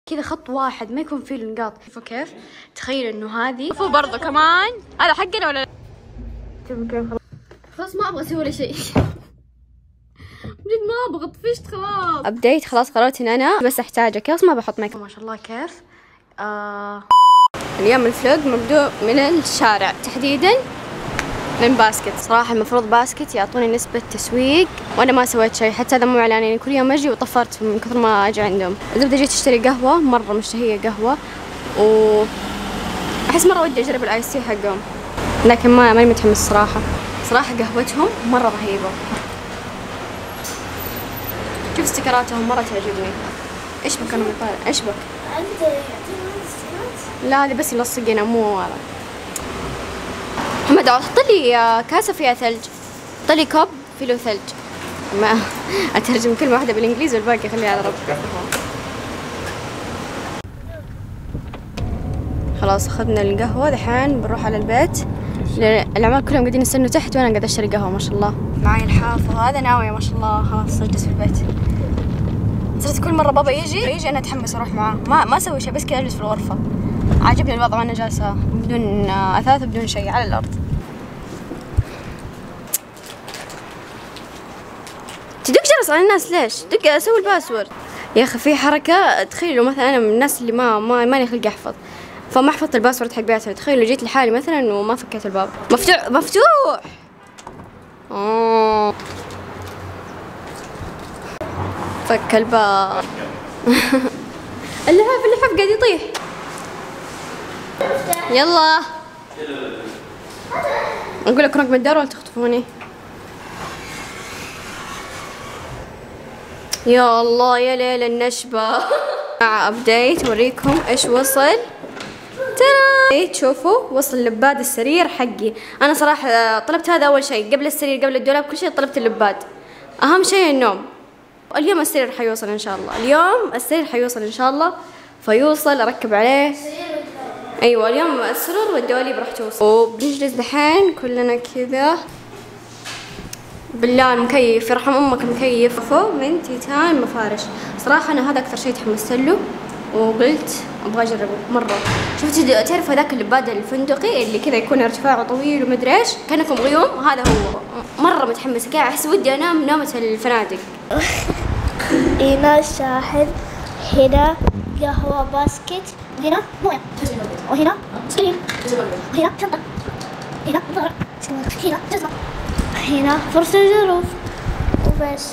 كذا خط واحد ما يكون فيه النقاط. شوفوا كيف، تخيل انه هذه شوفوا برضه كمان هذا حقنا ولا لا؟ شوفوا كيف. خلاص ما ابغى اسوي ولا شيء بجد ما ابغى، طفشت خلاص. ابديت خلاص، قررت ان انا بس احتاجه خلاص ما بحط ميك اب. ما شاء الله كيف. اليوم الفلوج مبدوء من الشارع، تحديدا من باسكت. صراحة المفروض باسكت يعطوني نسبة تسويق وانا ما سويت شيء، حتى هذا مو اعلانين، كل يوم اجي وطفرت من كثر ما اجي عندهم. الزبدة جيت اشتري قهوة، مرة مشتهية قهوة، واحس مرة ودي اجرب الايس تي حقهم، لكن ماني متحمس صراحة. صراحة قهوتهم مرة رهيبة. شوف استيكراتهم مرة تعجبني. ايش بك انا طالع؟ ايش بك؟ لا هذه بس يلصقينها مو هذا. محمد حط لي كاسة فيها ثلج، حط لي كوب فيه له ثلج. ما اترجم كلمة واحدة بالانجليزي والباقي خليها على ربك. خلاص اخذنا القهوة، دحين بنروح على البيت. العمال كلهم قاعدين يستنوا تحت وانا قاعدة اشتري قهوة. ما شاء الله معي الحافظ هذا ناوية ما شاء الله خلاص اجلس في البيت. صرت كل مرة بابا يجي انا اتحمس اروح معاه، ما اسوي شيء بس كذا اجلس في الغرفة. عاجبني الوضع وانا جالسة بدون اثاث وبدون شيء على الارض. تدق جرس على الناس ليش؟ دق اسوي الباسورد يا اخي. في حركة تخيلوا مثلا انا من الناس اللي ماني خلق احفظ، فما حفظت الباسورد حق بيتها. تخيلوا جيت لحالي مثلا وما فكيت الباب. مفتوح. فك الباب اللحاف قاعد يطيح. يلا اقول لك رقم الدار ولا تخطفوني؟ يا الله يا ليل النشبة مع ابديت اوريكم ايش وصل. ترى تشوفوا وصل اللباد السرير حقي. انا صراحة طلبت هذا اول شيء، قبل السرير قبل الدولاب كل شيء طلبت اللباد. اهم شيء النوم. اليوم السرير حيوصل ان شاء الله، اليوم السرير حيوصل ان شاء الله، فيوصل اركب عليه. ايوه اليوم السرور والدواليب راح توصل. وبنجلس دحين كلنا كذا. بالله المكيف يرحم امك، مكيف من تيتان مفارش. صراحه انا هذا اكثر شيء تحمست له وقلت ابغى اجربه مره. شفت تعرف هذاك اللباد الفندقي اللي كذا يكون ارتفاعه طويل ومدري ايش كانكم غيوم؟ هذا هو. مره متحمسه كذا، احس ودي انام نومه الفنادق. هنا الشاحن، هنا قهوة باسكت، هنا مويه، وهنا سكرين، وهنا شنطة، هنا نظارة، هنا جزمة، هنا فرصة الجروف وبس.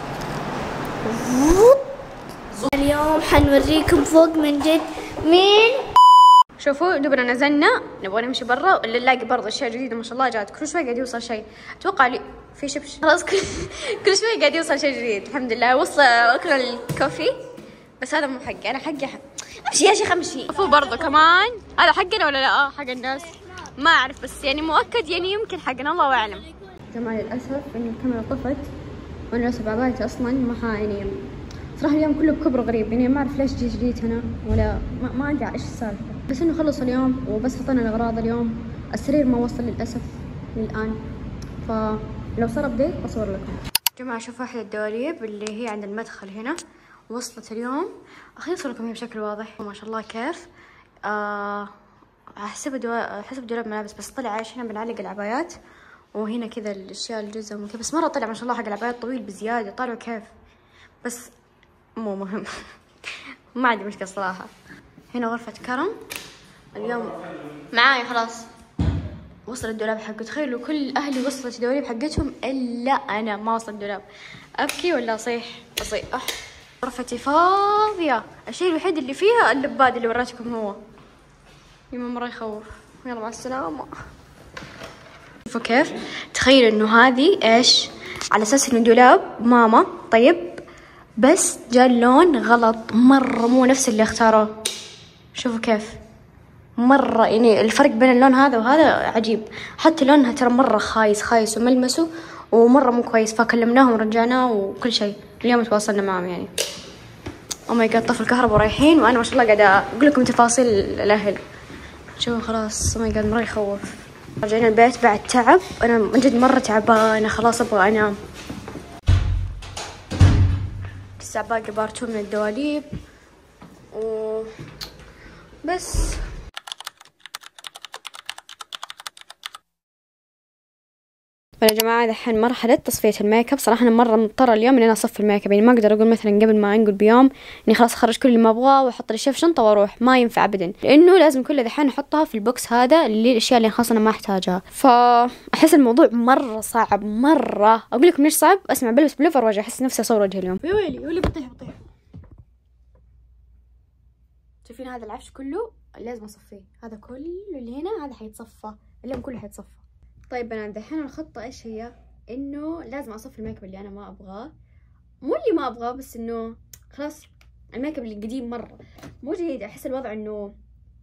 اليوم حنوريكم فوق من جد مين. شوفوا دوبنا نزلنا نبغى نمشي برا ولا نلاقي برضه اشياء جديده. ما شاء الله جات كل شوي قاعد يوصل شيء. اتوقع لي في شبش خلاص كل شوي قاعد يوصل شيء جديد. الحمد لله وصل اكل الكوفي، بس هذا مو حقي، انا حقي امشي يا شيخ امشي. شوفوا برضه كمان هذا حقنا ولا لا؟ حق الناس ما اعرف، بس يعني مؤكد يعني يمكن حقنا الله اعلم. جماعه للاسف ان الكاميرا طفت وانا لابسه بعبايتي اصلا ما يعني صراحه اليوم كله بكبر غريب، يعني ما اعرف ليش جيت هنا ولا ما ادري ايش السالفه، بس انه خلص اليوم وبس حطينا الاغراض اليوم. السرير ما وصل للاسف للان، فلو صار ابديت بصور لكم. جماعه شوفوا واحده الدواليب اللي هي عند المدخل هنا وصلت اليوم. اخليني اصور لكم هي بشكل واضح. ما شاء الله كيف. حسب دولاب ملابس، بس طلع ايش هنا بنعلق العبايات، وهنا كذا الاشياء الجزم وكذا. بس مره طلع ما شاء الله حق العبايات طويل بزياده، طالعوا كيف، بس مو مهم ما عندي مشكله صراحه. هنا غرفه كرم اليوم معاي خلاص. وصل الدولاب حقه. تخيلوا كل اهلي وصلت الدواليب حقتهم الا انا ما وصل الدولاب. ابكي ولا اصيح؟ غرفتي فاضيه، الشيء الوحيد اللي فيها اللباد اللي وريتكم هو. يما مره يخوف. يلا مع السلامه. شوفوا كيف. تخيلوا انه هذه ايش على اساس انه دولاب ماما، طيب بس جاء اللون غلط مره، مو نفس اللي اختاروه. شوفوا كيف مرة، يعني الفرق بين اللون هذا وهذا عجيب. حتى لونها ترى مرة خايس وملمسه ومرة مو كويس، فكلمناهم ورجعناه وكل شيء. اليوم تواصلنا معهم يعني. او ماي جاد طفوا الكهرباء ورايحين، وانا ما شاء الله قاعدة اقول لكم تفاصيل الاهل. شوفوا خلاص. او ماي جاد مرة يخوف. رجعنا البيت بعد تعب، انا من جد مرة تعبانة خلاص ابغى انام. لسه باقي بارتو من الدواليب بس يا جماعة دحين مرحلة تصفية الميك اب. صراحة أنا مرة مضطرة اليوم إني أنا أصفي الميك اب، يعني ما أقدر أقول مثلا قبل ما أنقل بيوم إني خلاص أخرج كل اللي ما أبغاه وأحط الأشياء في شنطة وأروح، ما ينفع أبدا، لأنه لازم كل دحين أحطها في البوكس هذا اللي الأشياء اللي خلاص أنا ما أحتاجها. فأحس الموضوع مرة صعب، مرة أقول لكم ليش صعب. أسمع بلبس بلوفر وجه أحس نفسي أصور وجهي اليوم. يا ويلي ويلي بطيح. شايفين هذا العفش كله لازم أصفيه، هذا كله اللي هنا هذا حيتصفى اليوم كله حيتصفى. طيب بنات دحين الخطة إيش هي؟ إنه لازم أصفي الميك اب اللي أنا ما أبغاه، مو اللي ما أبغاه بس إنه خلاص الميك اب القديم مرة مو جيد. أحس الوضع إنه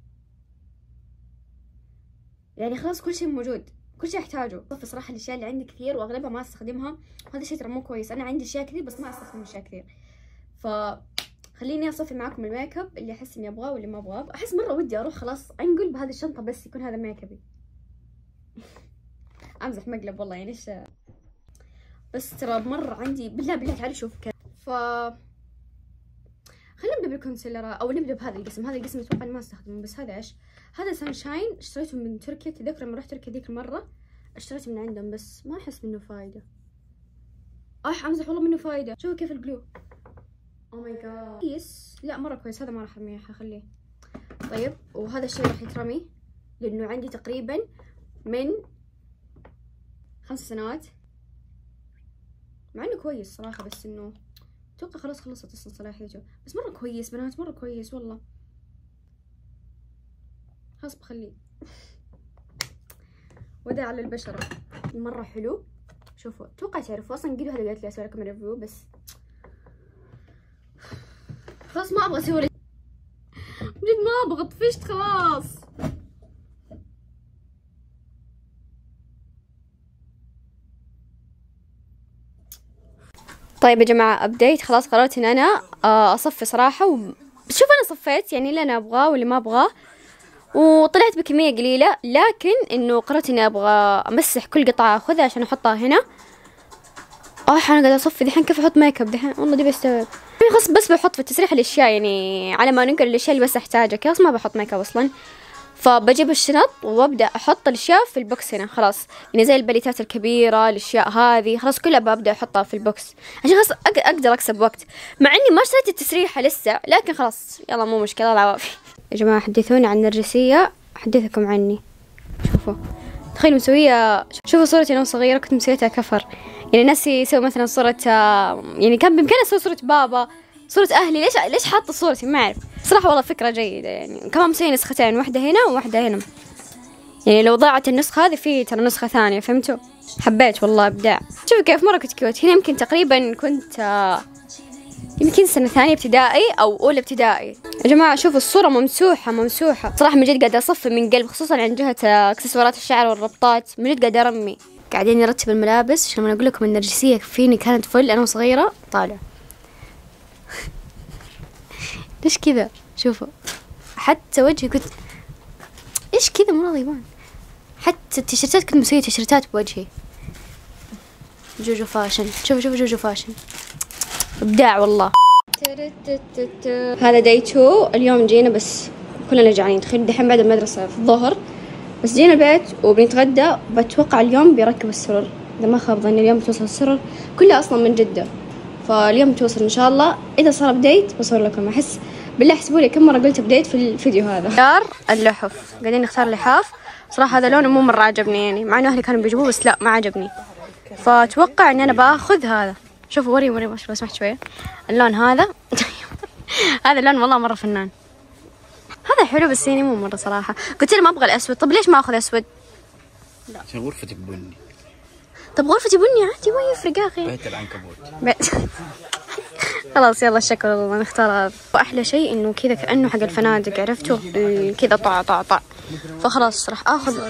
يعني خلاص كل شيء موجود، كل شيء أحتاجه. صفي صراحة الأشياء اللي عندي كثير وأغلبها ما أستخدمها، وهذا الشيء ترى مو كويس. أنا عندي أشياء كثير بس ما أستخدم أشياء كثير، خليني أصفي معاكم الميك اب اللي أحس إني أبغاه واللي ما أبغاه. أحس مرة ودي أروح خلاص أنقل بهذه الشنطة بس يكون هذا ميك ابي. امزح مقلب والله يعني ايش، بس ترى مره عندي بالله تعالوا شوف كذا. خلينا نبدا بالكونسيلر او نبدا بهذا القسم. هذا القسم اتوقع ما استخدمه، بس هذا ايش؟ هذا سانشاين، اشتريته من تركيا. تذكر لما رحت تركيا ذيك المره اشتريته من عندهم بس ما احس منه فايده. امزح والله منه فايده. شوفوا كيف الجلو، او ماي جاد كويس. لا مره كويس، هذا ما راح ارميه حخليه. طيب وهذا الشيء راح يترمي لانه عندي تقريبا من 5 سنوات، مع انه كويس صراحة، بس انه اتوقع خلاص خلصت اصلا صلاحيته. بس مرة كويس بنات، مرة كويس والله. خلاص بخليه. وداع للبشرة، مرة حلو. شوفوا اتوقع تعرفوا اصلا قد هذا قالت لي اسوي لكم ريفيو، بس خلاص ما ابغى اسوي بجد، ما ابغى، طفشت خلاص. طيب يا جماعة ابديت، خلاص قررت ان انا اصفي صراحة شوف انا صفيت يعني اللي انا ابغاه واللي ما ابغاه، وطلعت بكمية قليلة، لكن انه قررت اني ابغى امسح كل قطعة اخذها عشان احطها هنا. انا قاعدة اصفي دحين كيف احط ميك اب دحين، والله دي بستوعب. خلاص بس بحط في التسريح الاشياء يعني على ما ننقل الاشياء اللي بس احتاجها، خلاص ما بحط ميك اب اصلا. فبجيب الشنط وابدا احط الاشياء في البوكس هنا خلاص، يعني زي البليتات الكبيره الاشياء هذه خلاص كلها ببدا احطها في البوكس عشان خلاص اقدر اكسب وقت، مع اني ما اشتريت التسريحه لسه، لكن خلاص يلا مو مشكله العوافي. يا جماعه حدثوني عن النرجسيه، احدثكم عني. شوفوا تخيلوا مسويه، شوفوا صورتي انا صغيره كنت مسويتها كفر، يعني الناس يسوي مثلا صوره، يعني كان بامكاني اسوي صوره بابا، صورة أهلي. ليش حاطة صورتي ما أعرف صراحة، والله فكرة جيدة. يعني كمان مسوي نسختين، واحدة هنا وواحدة هنا، يعني لو ضاعت النسخة هذه في ترى نسخة ثانية، فهمتوا؟ حبيت والله إبداع. شوفوا كيف مرة كنت كيوت. هنا يمكن تقريبا كنت يمكن سنة ثانية ابتدائي أو أولى ابتدائي. يا جماعة شوفوا الصورة ممسوحة صراحة، من جد قاعدة أصفي من قلب، خصوصا عن جهة إكسسوارات الشعر والربطات، من جد قاعدة أرمي. قاعدين نرتب الملابس عشان أقول لكم النرجسية فيني كانت فل أنا وصغيرة طالع. ليش كذا؟ شوفوا حتى وجهي كنت ايش كذا مو راضي يبان، حتى التيشيرتات كنت مسوية تيشيرتات بوجهي. جوجو فاشن، شوفوا جوجو فاشن ابداع والله. هذا داي 2 اليوم جينا بس كلنا جعانين. تخيل دحين بعد المدرسة في الظهر، بس جينا البيت وبنتغدى. بتوقع اليوم بيركب السرر، اذا ما خاب ظني اليوم بتوصل السرر كلها اصلا من جدة، فاليوم توصل ان شاء الله. اذا صار ابديت بصور لكم. احس بالله احسبوا لي كم مره قلت ابديت في الفيديو هذا. اختار اللحف، قاعدين نختار لحاف. صراحه هذا لونه مو مره عجبني، يعني مع انه اهلي كانوا بيجيبوه بس لا ما عجبني، فاتوقع اني انا باخذ هذا. شوفوا وري لو سمحت شويه اللون هذا. هذا اللون والله مره فنان. هذا حلو بس يعني مو مره صراحه. قلت له ما ابغى الاسود. طب ليش ما اخذ اسود؟ لا عشان غرفتك بني. طب غرفتي بني عادي ما يفرق يا اخي. بيت العنكبوت. خلاص يلا شكرا الله نختار هذا. واحلى شيء انه كذا كانه حق الفنادق، عرفتوا كذا طع. فخلاص راح اخذ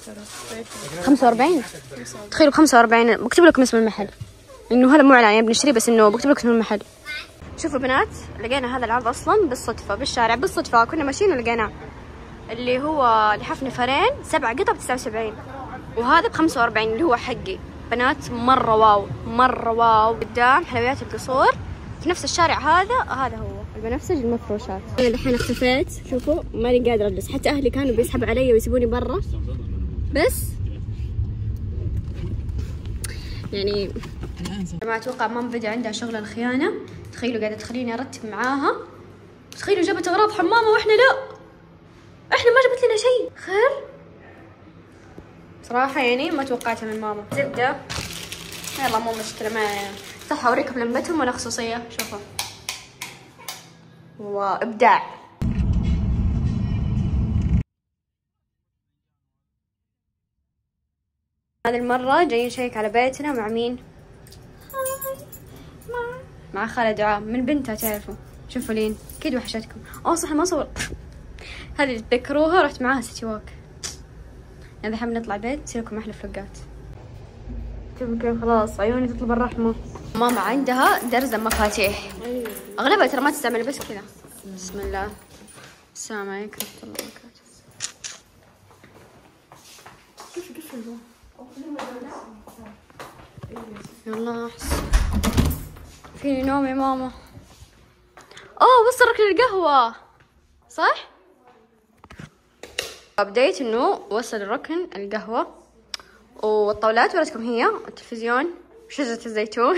45. تخيلوا 45. بكتب لكم اسم المحل، انه هذا مو اعلان بنشتري، بس انه بكتب لكم اسم المحل. شوفوا بنات لقينا هذا العرض اصلا بالصدفه بالشارع، بالصدفه كنا ماشيين ولقيناه، اللي هو لحاف نفرين 7 قطع ب79، وهذا ب45 اللي هو حقي. بنات مرة واو قدام حلويات القصور في نفس الشارع هذا هو بنفسج المفروشات. انا الحين اختفيت، شوفوا ماني قادره اجلس، حتى اهلي كانوا بيسحبوا علي ويسيبوني برا، بس يعني ما اتوقع مام بدأ عندها شغل الخيانه. تخيلوا قاعده تخليني ارتب معاها، تخيلوا جابت اغراض حمامه واحنا لا، احنا ما جابت لنا شيء. خير صراحه يعني ما توقعتها من ماما. زبده يلا مو مشكله، ما صح اوريكم لمبتهم ولا خصوصيه. شوفوا وابداع. هذه المره جايين نشيك على بيتنا مع مين؟ مع خالة دعاء من بنتها، تعرفوا. شوفوا لين اكيد وحشتكم. صح ما صورت هذه تذكروها، رحت معاها سيتي ووك. يعني الحين بنطلع بيت تصير لكم احلى فلوقات. شوفوا كيف خلاص عيوني تطلب الرحمه. ماما عندها درزة مفاتيح، اغلبها ترى ما تستعمل بس كذا. بسم الله. السلام عليكم ورحمه الله وبركاته. كيف قفل يلا احس فيني نوم يا ماما. وصل ركن القهوة صح؟ ابديت انه وصل ركن القهوة، والطاولات ورتكم هي التلفزيون وشجرة الزيتون.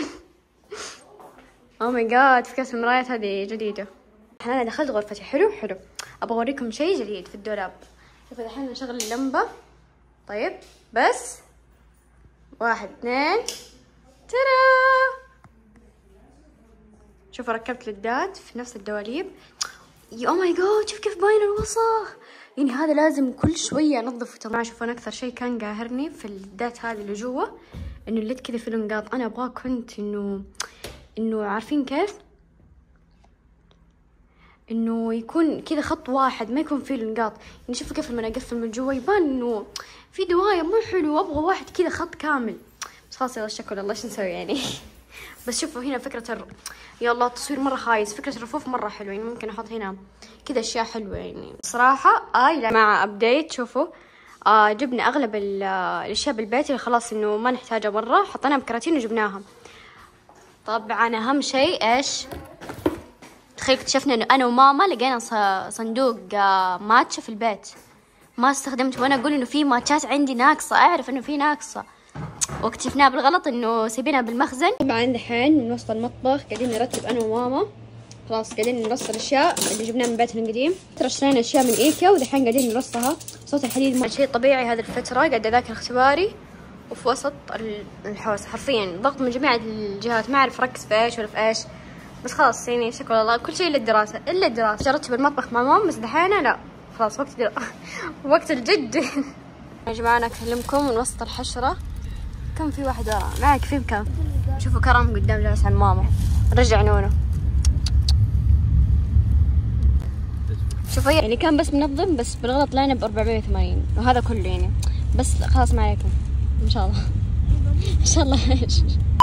ماي جاد فكرة المرايات هذه جديدة. انا دخلت غرفتي، حلو ابغى اوريكم شيء جديد في الدولاب. شوفوا الحين نشغل اللمبة. طيب بس 1 2 ترى شوفوا ركبت ليدات في نفس الدواليب. او ماي جاد شوف كيف باين الوسخ. يعني هذا لازم كل شويه انظف وتطلع. شوفوا انا اكثر شيء كان قاهرني في الليدات هذه اللي جوا انه الليد كذا في نقاط. انا ابغاه كنت انه عارفين كيف انه يكون كذا خط واحد ما يكون فيه النقاط. يعني شوفوا كيف لما اقفل من جوا يبان انه في دوايه مو حلو. ابغى واحد كذا خط كامل. بس خلاص يلا شكرا الله ايش نسوي يعني. بس شوفوا هنا فكرة يلا التصوير مرة خايس. فكرة الرفوف مرة حلوة، يعني ممكن احط هنا كذا اشياء حلوة يعني صراحة. مع ابديت شوفوا جبنا اغلب الاشياء بالبيت اللي خلاص انه ما نحتاجها مرة، حطيناها بكراتين وجبناها. طبعا اهم شيء ايش؟ تخيل اكتشفنا انه انا وماما لقينا صندوق ماتشا في البيت ما استخدمته، وانا اقول انه في ماتشات عندي ناقصة، اعرف انه في ناقصة، واكتشفناه بالغلط انه سايبينها بالمخزن. طبعا دحين من وسط المطبخ قاعدين نرتب انا وماما، خلاص قاعدين نرص الاشياء اللي جبناها من بيتنا القديم. ترى اشترينا اشياء من ايكيا ودحين قاعدين نرصها. صوت الحديد شيء طبيعي هذه الفترة، قاعدة اذاكر اختباري وفي وسط الحوسة حرفيا، ضغط من جميع الجهات، ما اعرف اركز في ايش ولا في ايش. بس خلاص يعني شكرا الله كل شيء الا الدراسة الا الدراسة. جربت بالمطبخ مع ماما بس دحين لا خلاص وقت الجد. يا جماعة انا اكلمكم من وسط الحشرة. كم في واحد ورا معك في كم. شوفوا كرم قدام جالس عن ماما. رجع نونو. شوفوا يعني كان بس منظم بس بالغلط لنا ب 480 وهذا كله يعني. بس خلاص ما عليكم ان شاء الله. ان شاء الله.